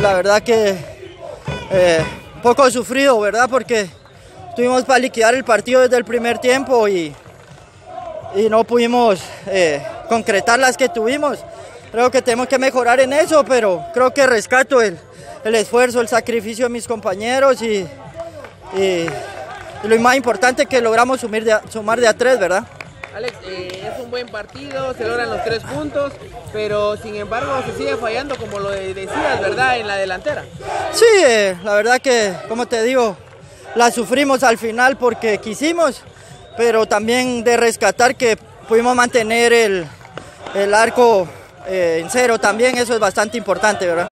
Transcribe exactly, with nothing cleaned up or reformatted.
la verdad que eh, un poco sufrido, ¿verdad? Porque tuvimos para liquidar el partido desde el primer tiempo y, y no pudimos eh, concretar las que tuvimos. Creo que tenemos que mejorar en eso, pero creo que rescato el, el esfuerzo, el sacrificio de mis compañeros y, y, y lo más importante que logramos sumir de a, sumar de a tres, ¿verdad? Alex, eh, es un buen partido, se logran los tres puntos, pero sin embargo se sigue fallando, como lo decías, ¿verdad?, en la delantera. Sí, eh, la verdad que, como te digo, la sufrimos al final porque quisimos, pero también de rescatar que pudimos mantener el, el arco eh, en cero también, eso es bastante importante, ¿verdad?